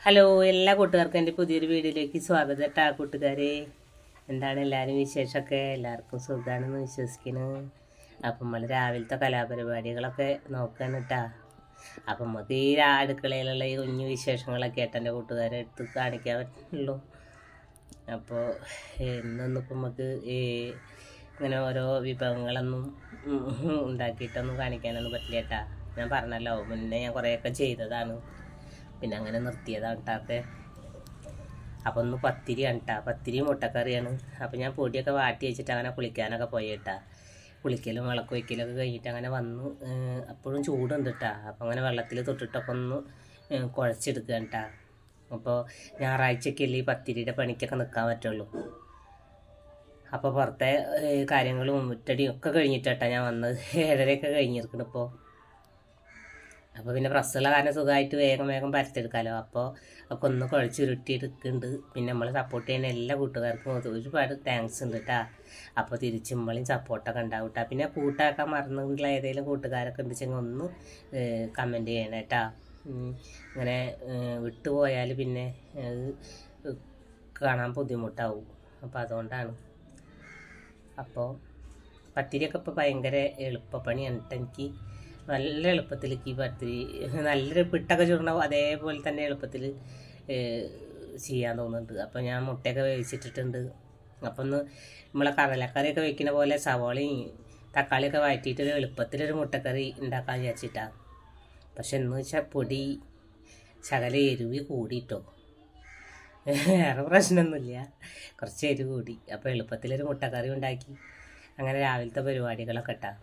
Hello, എല്ലാ കൂട്ടുകാർക്കും എൻ്റെ പുതിയൊരു വീഡിയോയിലേക്ക് സ്വാഗതം കേട്ടോ കൂട്ടുകാരെ. എന്താണ് എല്ലാവരും വിശേഷമൊക്കെ? എല്ലാവർക്കും സുഖമാണെന്ന് വിശ്വസിക്കുന്നു. അപ്പം നമ്മൾ രാവിലത്തെ കലാപരിപാടികളൊക്കെ നോക്കുകയാണ് കേട്ടോ. അപ്പം നമുക്ക് ഈ അടുക്കളയിലുള്ള ഈ കുഞ്ഞു വിശേഷങ്ങളൊക്കെ ആയിട്ട് എൻ്റെ കൂട്ടുകാരെ എടുത്ത് കാണിക്കാൻ പറ്റുള്ളൂ. അപ്പോൾ ഇന്നൊന്നിപ്പം നമുക്ക് ഇങ്ങനെ ഓരോ വിഭവങ്ങളൊന്നും ഉണ്ടാക്കിയിട്ടൊന്നും കാണിക്കാനൊന്നും പറ്റില്ല കേട്ടോ. ഞാൻ പറഞ്ഞല്ലോ, മുന്നേ ഞാൻ കുറേയൊക്കെ ചെയ്തതാണ്, പിന്നെ അങ്ങനെ നിർത്തിയതാണ് കേട്ടോ. അപ്പോൾ ഒന്ന് പത്തിരിയാണ് കേട്ടോ, പത്തിരി മുട്ടക്കറിയാണ്. അപ്പോൾ ഞാൻ പൊടിയൊക്കെ വാട്ടി വെച്ചിട്ട് അങ്ങനെ കുളിക്കാനൊക്കെ പോയി കേട്ടോ. കുളിക്കലും വിളക്ക് വയ്ക്കലൊക്കെ കഴിഞ്ഞിട്ട് അങ്ങനെ വന്നു. അപ്പോഴും ചൂടുണ്ട് കേട്ടോ. അപ്പോൾ അങ്ങനെ വെള്ളത്തിൽ തൊട്ടിട്ടൊക്കെ ഒന്ന് കുഴച്ചെടുക്കുകയാണ് കേട്ടോ. അപ്പോൾ ഞായറാഴ്ചയ്ക്കല്ലേ ഈ പത്തിരിയുടെ പണിക്കൊക്കെ നിൽക്കാൻ പറ്റുള്ളൂ. അപ്പോൾ പുറത്തെ കാര്യങ്ങളും മുറ്റടിയും ഒക്കെ കഴിഞ്ഞിട്ടാ ഞാൻ വന്നത്. 7:30 കഴിഞ്ഞിരിക്കണം ഇപ്പോൾ. അപ്പോൾ പിന്നെ പ്രസ്സുള്ള കാരണം സുഖമായിട്ട് വേഗം വേഗം പരത്തെടുക്കാമല്ലോ. അപ്പോൾ ഒക്കെ ഒന്ന് കുഴച്ചുരുട്ടിയെടുക്കുന്നുണ്ട്. പിന്നെ നമ്മൾ സപ്പോർട്ട് ചെയ്യുന്ന എല്ലാ കൂട്ടുകാർക്കും ഒരുപാട് താങ്ക്സ് ഉണ്ട് കേട്ടോ. അപ്പോൾ തിരിച്ചുമ്പോഴും സപ്പോർട്ടൊക്കെ ഉണ്ടാവും കേട്ടോ. പിന്നെ കൂട്ടാക്കാൻ മറന്നിട്ടുള്ള ഏതെങ്കിലും കൂട്ടുകാരൊക്കെ ഉണ്ടെച്ചെങ്കിൽ ഒന്ന് കമൻറ്റ് ചെയ്യണം കേട്ടോ. ഇങ്ങനെ വിട്ടുപോയാൽ പിന്നെ കാണാൻ ബുദ്ധിമുട്ടാവും. അപ്പോൾ അതുകൊണ്ടാണ്. അപ്പോൾ പത്തിരിയൊക്കെ ഇപ്പോൾ ഭയങ്കര എളുപ്പപ്പണിയാണ് കേട്ടോ. എനിക്ക് നല്ല എളുപ്പത്തിലേക്ക് ഈ പത്തിരി നല്ലൊരു പിട്ടൊക്കെ ചുടണം അതേപോലെ തന്നെ എളുപ്പത്തിൽ ചെയ്യാൻ തോന്നുന്നുണ്ട്. അപ്പോൾ ഞാൻ മുട്ടയൊക്കെ വേവിച്ചിട്ടിട്ടുണ്ട്. അപ്പം ഒന്ന് നമ്മളെ കടലക്കറിയൊക്കെ വെക്കുന്ന പോലെ സവാളയും തക്കാളിയൊക്കെ വഴറ്റിയിട്ട് എളുപ്പത്തിലൊരു മുട്ടക്കറി ഉണ്ടാക്കാൻ വിചാരിച്ചിട്ടാണ്. പക്ഷെ എന്ന് വെച്ചാൽ പൊടി ശകല എരിവ് കൂടിയിട്ടോ. വേറെ പ്രശ്നമൊന്നുമില്ല, കുറച്ച് എരിവ് കൂടി. അപ്പോൾ എളുപ്പത്തിലൊരു മുട്ടക്കറി ഉണ്ടാക്കി. അങ്ങനെ രാവിലത്തെ പരിപാടികളൊക്കെ ഇട്ടാ.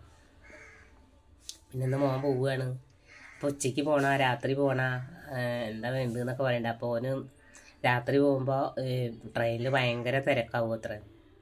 പിന്നെ ഇന്ന് മോൻ പോവുകയാണ്. അപ്പോൾ ഉച്ചയ്ക്ക് പോകണ രാത്രി പോകണ എന്താ വേണ്ടതെന്നൊക്കെ പറയണ്ട. അപ്പോൾ ഓന് രാത്രി പോകുമ്പോൾ ട്രെയിനിൽ ഭയങ്കര തിരക്കാവും അത്ര.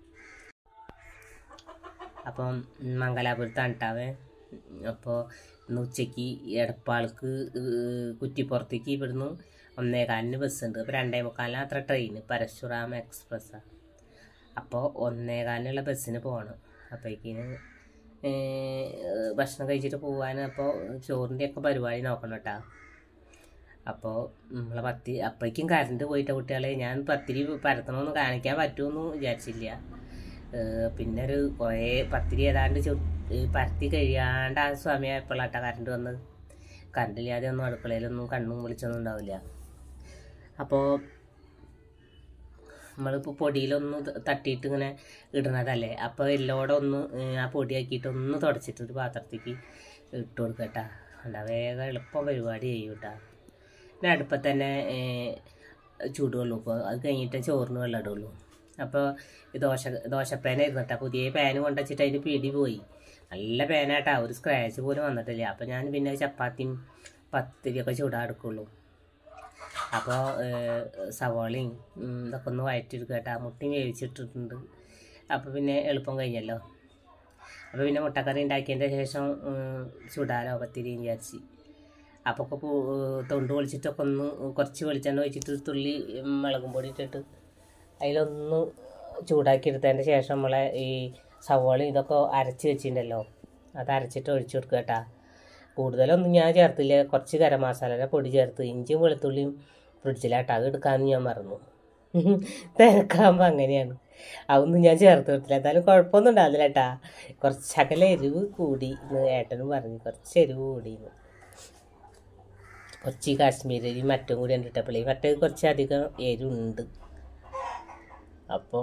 അപ്പം മംഗലാപുരത്താണ് കേട്ടാവേ. അപ്പോൾ ഇന്ന് ഉച്ചയ്ക്ക് എടപ്പാൾക്ക് കുറ്റിപ്പുറത്തേക്ക് ഇവിടുന്ന് 1:15 ബസ്സുണ്ട്. അപ്പോൾ 2:45 അത്ര ട്രെയിൻ പരശുറാം എക്സ്പ്രസ്സാണ്. അപ്പോൾ 1:15 ബസ്സിന് പോകണം. അപ്പോഴേക്കിന് ഭക്ഷണം കഴിച്ചിട്ട് പോകാൻ. അപ്പോൾ ചോറിൻ്റെയൊക്കെ പരിപാടി നോക്കണം കേട്ടോ. അപ്പോൾ നമ്മളെ അപ്പോഴേക്കും കറണ്ട് പോയിട്ട കുട്ടികളെ. ഞാൻ പത്തിരി പരത്തണമെന്ന് കാണിക്കാൻ പറ്റുമെന്ന് വിചാരിച്ചില്ല. പിന്നെ ഒരു കുറേ പത്തിരി ഏതാണ്ട് പരത്തി കഴിയാണ്ട് ആ സമയമായപ്പോഴാട്ടോ കറണ്ട് വന്നത്. കറണ്ടില്ലാതെ ഒന്നും അടുക്കളയിലൊന്നും കണ്ണും വിളിച്ചൊന്നും ഉണ്ടാവില്ല. അപ്പോൾ നമ്മളിപ്പോൾ പൊടിയിലൊന്ന് തട്ടിയിട്ട് ഇങ്ങനെ ഇടുന്നതല്ലേ. അപ്പോൾ എല്ലോടെ ഒന്ന് ആ പൊടിയാക്കിയിട്ട് ഒന്ന് തുടച്ചിട്ട് ഒരു പാത്രത്തേക്ക് ഇട്ട് കൊടുക്കുക കേട്ടോ. അല്ല വേഗം എളുപ്പം പരിപാടി ചെയ്യും കേട്ടോ. പിന്നെ അടുപ്പത്ത് തന്നെ ചൂടുള്ളൂ. ഇപ്പോൾ അത് കഴിഞ്ഞിട്ട് ചോറിന് വെള്ളം ഇടുള്ളൂ. അപ്പോൾ ദോശപ്പേനായിരുന്നു കേട്ടോ. പുതിയ പാന് കൊണ്ടുവച്ചിട്ട് അതിൻ്റെ പിടി പോയി. നല്ല പാനാട്ടാ, ഒരു സ്ക്രാച്ച് പോലും വന്നിട്ടില്ല. അപ്പോൾ ഞാൻ പിന്നെ ചപ്പാത്തിയും പത്തിരിയൊക്കെ ചൂടാൻ എടുക്കുള്ളൂ. അപ്പോൾ സവാളയും ഇതൊക്കെ ഒന്ന് വഴറ്റിയെടുക്കുക കേട്ടോ. മുട്ടയും വേവിച്ചിട്ടിട്ടുണ്ട്. അപ്പോൾ പിന്നെ എളുപ്പം കഴിഞ്ഞല്ലോ. അപ്പോൾ പിന്നെ മുട്ടക്കറി ഉണ്ടാക്കിയതിൻ്റെ ശേഷം ചുടാലോ പത്തിരിയും വിചാരിച്ച്. അപ്പോൾ ഒക്കെ തൊണ്ട് പൊളിച്ചിട്ടൊക്കെ ഒന്ന് കുറച്ച് വെളിച്ചെണ്ണ ഒഴിച്ചിട്ട് തുള്ളി മുളകും പൊടി ഇട്ടിട്ട് അതിലൊന്ന് ചൂടാക്കി എടുത്തതിൻ്റെ ശേഷം നമ്മളെ ഈ സവാളയും ഇതൊക്കെ അരച്ച് വെച്ചിട്ടുണ്ടല്ലോ, അത് അരച്ചിട്ട് ഒഴിച്ചു കൊടുക്കുക കേട്ടോ. കൂടുതലൊന്നും ഞാൻ ചേർത്തില്ല. കുറച്ച് ഗരം മസാലയുടെ പൊടി ചേർത്ത് ഇഞ്ചിയും വെളുത്തുള്ളിയും ഫ്രിഡ്ജിലാട്ടോ. അത് എടുക്കാനും ഞാൻ മറന്നു. തിരക്കാകുമ്പോൾ അങ്ങനെയാണ്. അതൊന്നും ഞാൻ ചേർത്ത് കൊടുത്തില്ല. എന്തായാലും കുഴപ്പമൊന്നും ഉണ്ടാവില്ല കേട്ടാ. കുറച്ച് ശകല എരിവ് കൂടി എന്ന് ഏട്ടനും പറഞ്ഞു. കുറച്ച് എരിവ് കൂടിയെന്ന്. കുറച്ച് കാശ്മീരി മറ്റും കൂടി കണ്ടിട്ടപ്പോഴേ മറ്റേ കുറച്ചധികം എരിവുണ്ട്. അപ്പോൾ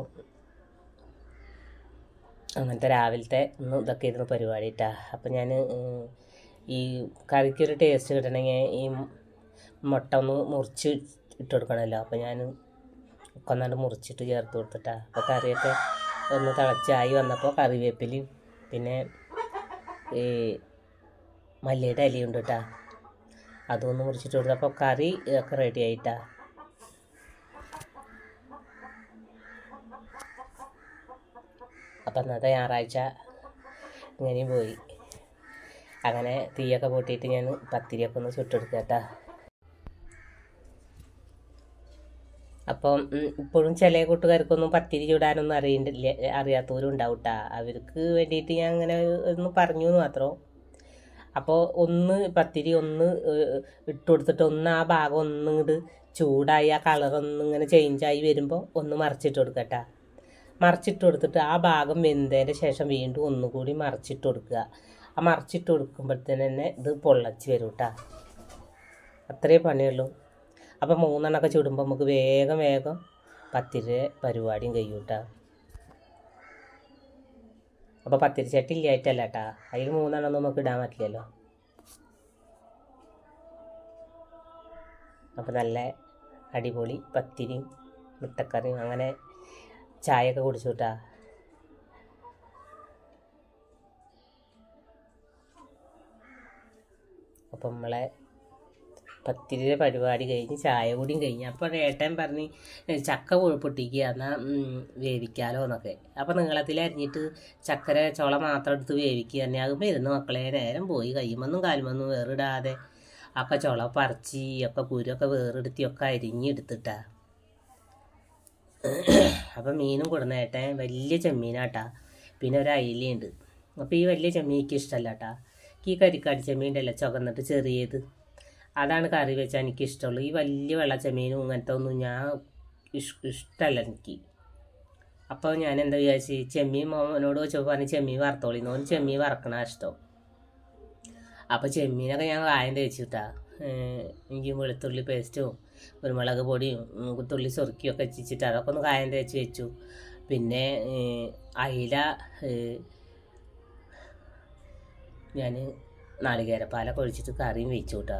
അങ്ങനത്തെ രാവിലത്തെ ഇതൊക്കെ ഇരുന്ന് പരിപാടി കേട്ടാ. അപ്പം ഞാൻ ഈ കറിക്കൊരു ടേസ്റ്റ് കിട്ടണമെങ്കിൽ ഈ മുട്ട ഒന്ന് മുറിച്ച് ഇട്ട് കൊടുക്കണമല്ലോ. അപ്പോൾ ഞാൻ ഒന്നാണ്ട് മുറിച്ചിട്ട് ചേർത്ത് കൊടുത്തിട്ടാ. അപ്പോൾ കറിയൊക്കെ ഒന്ന് തിളച്ചായി വന്നപ്പോൾ കറിവേപ്പിലയും പിന്നെ ഈ മല്ലിയുടെ ഇലയുണ്ട് കേട്ടോ. അതൊന്ന് മുറിച്ചിട്ട് കൊടുത്തപ്പോൾ കറി ഒക്കെ റെഡി ആയിട്ടാ. അപ്പം അന്നത്തെ ഞായറാഴ്ച ഇങ്ങനെയും പോയി. അങ്ങനെ തീയൊക്കെ പൊട്ടിയിട്ട് ഞാൻ പത്തിരിയൊക്കെ ഒന്ന് ചുട്ടെടുക്കുക കേട്ടോ. അപ്പം ഇപ്പോഴും ചില കൂട്ടുകാർക്കൊന്നും പത്തിരി ചൂടാനൊന്നും അറിയാത്തവരും ഉണ്ടാവും കേട്ടോ. അവർക്ക് വേണ്ടിയിട്ട് ഞാൻ അങ്ങനെ ഒന്ന് പറഞ്ഞു എന്ന് മാത്രം. അപ്പോൾ ഒന്ന് പത്തിരി ഒന്ന് ഇട്ട് കൊടുത്തിട്ട് ഒന്ന് ആ ഭാഗം ഒന്നും ഇങ്ങോട്ട് ചൂടായി ആ കളറൊന്നും ഇങ്ങനെ ചേഞ്ചായി വരുമ്പോൾ ഒന്ന് മറിച്ചിട്ട് കൊടുക്കട്ടാ. മറിച്ചിട്ട് കൊടുത്തിട്ട് ആ ഭാഗം വെന്തതിൻ്റെ ശേഷം വീണ്ടും ഒന്നുകൂടി മറിച്ചിട്ട് കൊടുക്കുക. ആ മറിച്ചിട്ട് കൊടുക്കുമ്പോഴത്തേന് തന്നെ ഇത് പൊള്ളച്ച് വരും കേട്ടോ. അത്രയേ പണിയുള്ളൂ. അപ്പോൾ 3 എണ്ണമൊക്കെ ചുടുമ്പോൾ നമുക്ക് വേഗം വേഗം പത്തിരി പരിപാടിയും കഴിയും കേട്ടോ. അപ്പോൾ പത്തിരി ചട്ടി ഇല്ലായിട്ടല്ല കേട്ടോ, അതിൽ 3 എണ്ണം നമുക്ക് ഇടാൻ പറ്റില്ലല്ലോ. അപ്പോൾ നല്ല അടിപൊളി പത്തിരിയും മുട്ടക്കറിയും അങ്ങനെ ചായയൊക്കെ കുടിച്ചു കേട്ടാ. അപ്പം നമ്മളെ പത്തിരിയുടെ പരിപാടി കഴിഞ്ഞ് ചായ കൂടിയും കഴിഞ്ഞ്. അപ്പോൾ ഏട്ടൻ പറഞ്ഞ് ചക്ക പൊട്ടിക്കുക എന്നാൽ വേവിക്കാലോ എന്നൊക്കെ. അപ്പോൾ നീളത്തിൽ അരിഞ്ഞിട്ട് ചക്കര ചോള മാത്രം എടുത്ത് വേവിക്കുക തന്നെ. അത് മരുന്ന് മക്കളെ നേരം പോയി കയ്യുമൊന്നും കാലുമൊന്നും വേറിടാതെ ഒക്കെ ചുള പറിച്ച് ഒക്കെ കുരുവൊക്കെ വേറെടുത്തിയൊക്കെ അരിഞ്ഞെടുത്തിട്ടാ. അപ്പം മീനും കൊടുന്നേട്ടെ വലിയ ചെമ്മീനാട്ടാ, പിന്നെ ഒരു അയിലുണ്ട്. അപ്പോൾ ഈ വലിയ ചെമ്മീൻ എനിക്ക് ഇഷ്ടമല്ല കേട്ടാ. ഈ കരിക്കാടി ചെമ്മീൻ്റെ അല്ല ചുവന്നിട്ട് ചെറിയത്, അതാണ് കറി വെച്ചാൽ എനിക്ക് ഇഷ്ടമുള്ളൂ. ഈ വലിയ വെള്ള ചെമ്മീനും ഇങ്ങനത്തെ ഒന്നും ഞാൻ ഇഷ്ടമല്ല എനിക്ക്. അപ്പോൾ ഞാൻ എന്താ വിചാരിച്ച് ചെമ്മീൻ മോനോട് വെച്ചപ്പോൾ പറഞ്ഞ് ചെമ്മീൻ വറുത്തോളിന്ന്. ഓന് ചെമ്മീൻ വറക്കണ ഇഷ്ടം. അപ്പോൾ ചെമ്മീനൊക്കെ ഞാൻ കായം തേച്ചിട്ടാ. എനിക്ക് വെളുത്തുള്ളി പേസ്റ്റും കുരുമുളക് പൊടിയും തുള്ളി ചൊറുക്കിയൊക്കെ വെച്ചിട്ട് അതൊക്കെ ഒന്ന് കായം തേച്ച് വെച്ചു. പിന്നെ അയില ഞാൻ നാളികേരപ്പാലൊക്കെ ഒഴിച്ചിട്ട് കറിയും വെച്ചു കേട്ടോ.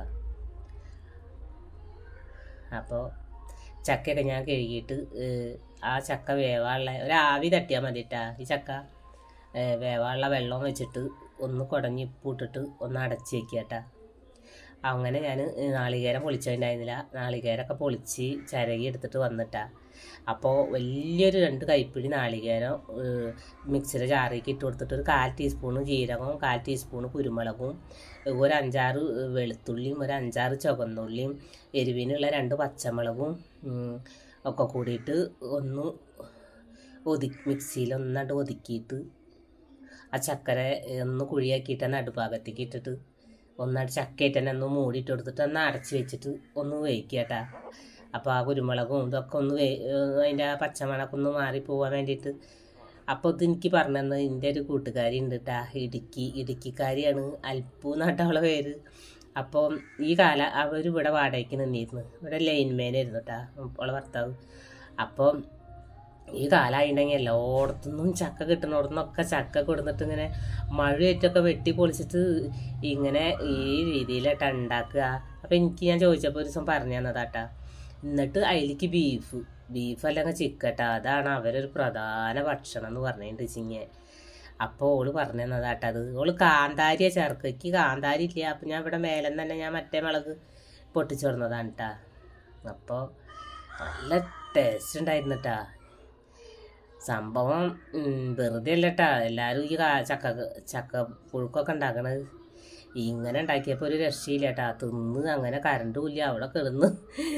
അപ്പോൾ ചക്കയൊക്കെ ഞാൻ കഴുകിയിട്ട് ആ ചക്ക വേവാനുള്ള ഒരാവി തട്ടിയാൽ മതി കേട്ടാ. ഈ ചക്ക വേവാനുള്ള വെള്ളം വെച്ചിട്ട് ഒന്ന് കുടഞ്ഞ് ഉപ്പിട്ടിട്ട് ഒന്ന് അടച്ച് വയ്ക്കുക കേട്ടാ. അങ്ങനെ ഞാൻ നാളികേരം പൊളിച്ചതുണ്ടായിരുന്നില്ല, നാളികേരമൊക്കെ പൊളിച്ച് ചിരകി എടുത്തിട്ട് വന്നിട്ടാ. അപ്പോൾ വലിയൊരു 2 കൈപ്പിടി നാളികേരം മിക്സിയുടെ ജാറിലേക്ക് ഇട്ട് കൊടുത്തിട്ട് ഒരു 1/4 ടീസ്പൂണ് ജീരകവും 1/4 ടീസ്പൂണ് കുരുമുളകും ഒരു 5-6 വെളുത്തുള്ളിയും ഒരു 5-6 ചുവന്നുള്ളിയും എരിവിനുള്ള 2 പച്ചമുളകും ഒക്കെ കൂടിയിട്ട് ഒന്ന് മിക്സിയിൽ ഒന്നാണ്ട് ഒതുക്കിയിട്ട് ആ ചക്കര ഒന്ന് കുഴിയാക്കിയിട്ട് നടുഭാഗത്തേക്ക് ഇട്ടിട്ട് ഒന്നായിട്ട് ചക്കയിട്ട് തന്നെ ഒന്ന് മൂടിയിട്ട് കൊടുത്തിട്ട് ഒന്ന് അടച്ച് വെച്ചിട്ട് ഒന്ന് വേവിക്കുക കേട്ടാ. അപ്പോൾ ആ കുരുമുളകും ഇതൊക്കെ ഒന്ന് അതിൻ്റെ ആ പച്ചമണൊക്കെ ഒന്ന് മാറിപ്പോവാൻ വേണ്ടിയിട്ട്. അപ്പോൾ ഇത് എനിക്ക് പറഞ്ഞു തന്നത് എൻ്റെ ഒരു കൂട്ടുകാരി ഉണ്ട് കേട്ടാ, ഇടുക്കിക്കാരിയാണ്, അൽപ്പു എന്നാട്ട് അവളെ പേര്. അപ്പോൾ ഈ അവരിവിടെ വാടകയ്ക്ക് നിന്നിരുന്നു, ഇവിടെ ലൈൻമേനായിരുന്നു കേട്ടാ അവളെ ഭർത്താവ്. അപ്പോൾ ഈ കാലമായിട്ടുണ്ടെങ്കിൽ എല്ലായിടത്തുനിന്നും ചക്ക കിട്ടുന്നിടത്തുനിന്നൊക്കെ ചക്ക കൊടുത്തിട്ട് ഇങ്ങനെ മഴയേറ്റൊക്കെ വെട്ടി പൊളിച്ചിട്ട് ഇങ്ങനെ ഈ രീതിയിലാട്ടാ ഉണ്ടാക്കുക. അപ്പോൾ ഞാൻ ചോദിച്ചപ്പോൾ ഒരു ദിവസം പറഞ്ഞു തന്നതാട്ടാ. എന്നിട്ട് അതിലേക്ക് ബീഫ് അല്ലെങ്കിൽ ചിക്കട്ടാ, അതാണ് അവരൊരു പ്രധാന ഭക്ഷണം എന്ന് പറഞ്ഞിട്ടുണ്ട് ചിങ്ങ. അപ്പോൾ ഓള് പറഞ്ഞു തന്നതാട്ടാ. അത് ഓള് കാന്താരിയെ ചേർക്കുക, എനിക്ക് കാന്താരി ഇല്ല. അപ്പം ഞാൻ ഇവിടെ മേലെ തന്നെ ഞാൻ മറ്റേ മുളക് പൊട്ടിച്ചു കൊടുന്നതാണ് കേട്ടാ. അപ്പോൾ നല്ല ടേസ്റ്റ് ഉണ്ടായിരുന്നു കേട്ടാ. സംഭവം വെറുതെ അല്ല കേട്ടാ, എല്ലാവരും ഈ ചക്ക പുഴുക്കൊക്കെ ഉണ്ടാക്കണത്. ഇങ്ങനെ ഉണ്ടാക്കിയപ്പോൾ ഒരു രക്ഷയില്ല കേട്ടാ. തിന്ന് അങ്ങനെ കറണ്ടും ഇല്ല, അവിടെ കിടന്ന്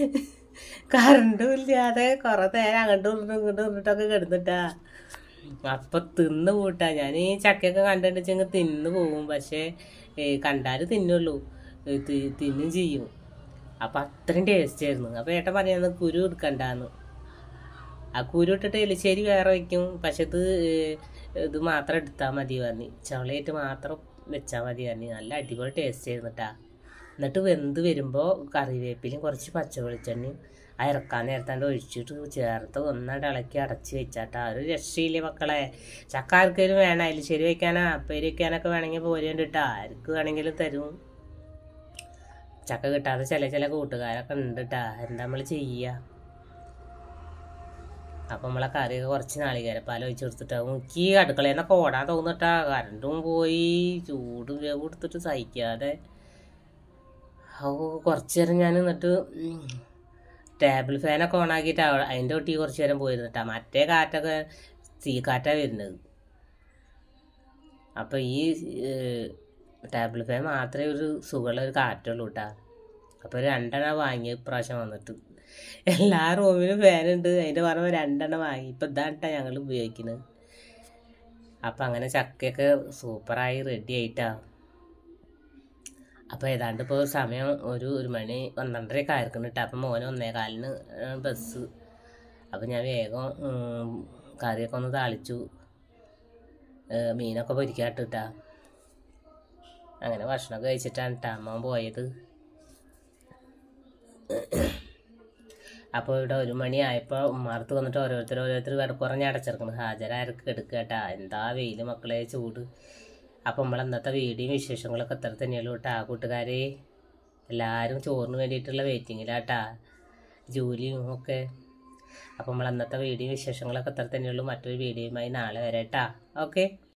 കറണ്ടും ഇല്ലാതെ കുറേ നേരം അങ്ങോട്ടും ഇങ്ങോട്ടൊക്കെ കിടന്നിട്ടാ. അപ്പം തിന്ന് പോട്ടാ. ഞാൻ ഈ ചക്കയൊക്കെ കണ്ടിട്ടുണ്ടെങ്കിൽ തിന്ന് പോകും, പക്ഷേ കണ്ടാൽ തിന്നുള്ളൂ, തിന്നും ചെയ്യും. അപ്പം അത്രയും ടേസ്റ്റ് ആയിരുന്നു. അപ്പോൾ ഏട്ടൻ പറയുന്നത് കുരു എടുക്കണ്ടാന്ന്. ആ കുരു ഇട്ടിട്ട് എലിശ്ശേരി വേറെ വയ്ക്കും, പക്ഷെ ഇത് മാത്രം എടുത്താൽ മതി പറഞ്ഞ്, ചവളയായിട്ട് മാത്രം വെച്ചാൽ മതി പറഞ്ഞ്. നല്ല അടിപൊളി ടേസ്റ്റ് ആയിരുന്നു കേട്ടാ. എന്നിട്ട് വെന്ത് വരുമ്പോൾ കറിവേപ്പിലും കുറച്ച് പച്ചവെളിച്ചെണ്ണയും ആ ഇറക്കാൻ നേരത്താണ്ട് ഒഴിച്ചിട്ട് ചേർത്ത് ഒന്നാണ്ട് ഇളക്കി അടച്ച് വെച്ചാട്ടാ. ഒരു രക്ഷയില്ലേ മക്കളെ. ചക്ക ആർക്കെങ്കിലും വേണം, എലിശ്ശേരി വയ്ക്കാനോ അപ്പേരി വയ്ക്കാനൊക്കെ വേണമെങ്കിൽ പോരുന്നുണ്ട് കേട്ടോ, ആർക്ക് വേണമെങ്കിലും തരും. ചക്ക കിട്ടാതെ ചില കൂട്ടുകാരൊക്കെ ഉണ്ട് കേട്ടാ, എന്താ നമ്മൾ ചെയ്യുക. അപ്പം നമ്മളെ കറിയൊക്കെ കുറച്ച് നാളികേരപ്പാൽ ഒഴിച്ച് കൊടുത്തിട്ടാവും. എനിക്ക് അടുക്കളയിൽ നിന്നൊക്കെ ഓടാൻ തോന്നിട്ടാ. കറണ്ടും പോയി, ചൂടും വേവ് കൊടുത്തിട്ട് സഹിക്കാതെ കുറച്ച് നേരം ഞാൻ എന്നിട്ട് ടേബിൾ ഫാനൊക്കെ ഓണാക്കിയിട്ട് അതിൻ്റെ ഒട്ടി കുറച്ച് നേരം പോയിരുന്നിട്ടാ. മറ്റേ കാറ്റൊക്കെ തീക്കാറ്റാണ് വരുന്നത്. അപ്പം ഈ ടേബിൾ ഫാൻ മാത്രമേ ഒരു സുഖമുള്ള ഒരു കാറ്റുള്ളൂ കേട്ടാ. അപ്പോൾ 2 എണ്ണം വാങ്ങിയ ഇപ്രാവശ്യം വന്നിട്ട്. എല്ലാ റൂമിലും ഫാനുണ്ട്, അതിൻ്റെ പറയുമ്പോൾ 2 എണ്ണം വാങ്ങി. ഇപ്പം ഇതാണ് കേട്ടോ ഞങ്ങൾ ഉപയോഗിക്കുന്നത്. അപ്പം അങ്ങനെ ചക്കയൊക്കെ സൂപ്പറായി റെഡി ആയിട്ടാ. അപ്പോൾ ഏതാണ്ട് ഇപ്പോൾ സമയം ഒരു മണി 12:30 ആയിരിക്കണം കേട്ടോ. അപ്പം മോന് 1:15 ബസ്. അപ്പം ഞാൻ വേഗം കറിയൊക്കെ ഒന്ന് താളിച്ചു, മീനൊക്കെ പൊരിക്കാട്ടിട്ടാ. അങ്ങനെ ഭക്ഷണമൊക്കെ കഴിച്ചിട്ടാണ് കേട്ടോ അമ്മ പോയത്. അപ്പോൾ ഇവിടെ 1 മണി ആയപ്പോൾ ഉമ്മാർത്ത് വന്നിട്ട് ഓരോരുത്തർ കിടക്കുറഞ്ഞ് അടച്ചിറക്കണം. ഹാജരാർക്ക് എടുക്കുക കേട്ടാ. എന്താ വെയിൽ മക്കളെ, ചൂട്. അപ്പോൾ നമ്മൾ ഇന്നത്തെ വീഡിയോയും വിശേഷങ്ങളൊക്കെ എത്ര തന്നെയുള്ളൂ കേട്ടാ കൂട്ടുകാരെ. എല്ലാവരും ചോറിന് വേണ്ടിയിട്ടുള്ള വെയിറ്റിങ്ങിലാട്ടാ, ജോലിയും ഒക്കെ. അപ്പോൾ നമ്മൾ ഇന്നത്തെ വീഡിയോയും വിശേഷങ്ങളൊക്കെ എത്ര തന്നെയുള്ളൂ. മറ്റൊരു വീഡിയോയുമായി നാളെ വരാം കേട്ടാ. ഓക്കെ.